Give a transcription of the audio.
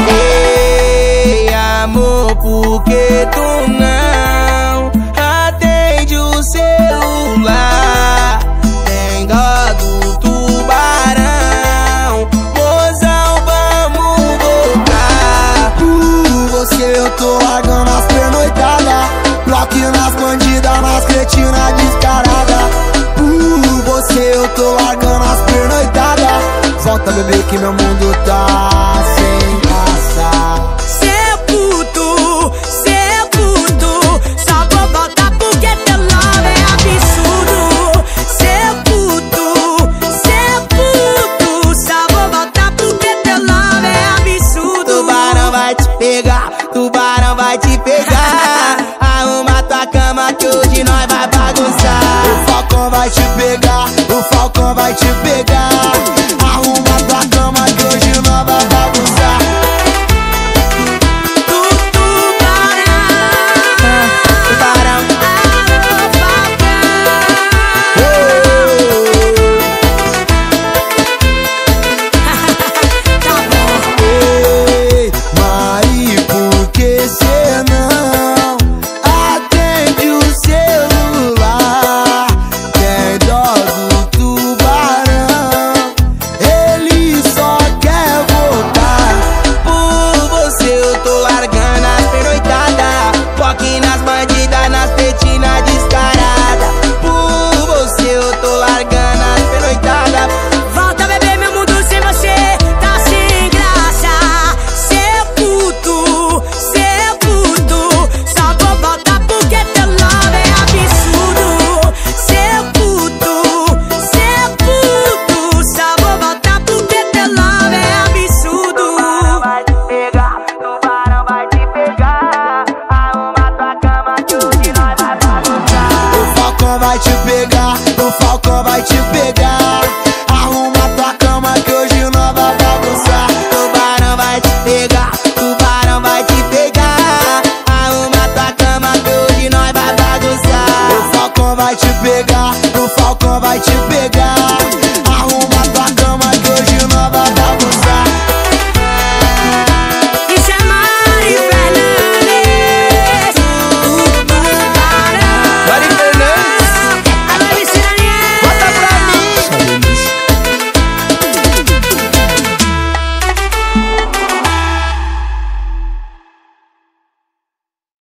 Ei, amor, por que tu não atende o celular? Tem dó do tubarão, mozão, vamos voltar. Você eu tô largando as pernoitadas, bloco nas bandidas, nas cretinas descarada. Você eu tô largando as pernoitadas. Volta, bebê, que meu mundo tá sem graça. Seu puto, só vou voltar porque teu love é absurdo. Seu puto, só vou voltar porque teu love é absurdo. Tubarão vai te pegar, tubarão vai te pegar. Arruma tua cama que hoje nós vai bagunçar. O falcão vai te pegar, o falcão vai te pegar. Arruma tua cama que hoje nós vai bagunçar. Tubarão, Ei, Mari, por que cê não atende o celular? Tem dó do tubarão, ele só quer voltar. por você eu tô largando as pernoitadas, foque nas bandidas, nas petinas descaradas. Por você eu tô largando as pernoitadas. Volta, bebê, meu mundo sem você tá sem graça. Seu puto, só vou voltar porque teu love é absurdo. Seu puto, só vou voltar porque teu love é absurdo. Vai te pegar, tubarão vai te pegar. Arruma tua cama que hoje nós vai bagunçar. O falcão vai te pegar, o falcão vai te pegar. Arruma tua cama que hoje nós vai bagunçar. Tubarão vai te pegar, tubarão vai te pegar. Arruma tua cama que hoje nós vai bagunçar. O falcão vai te pegar.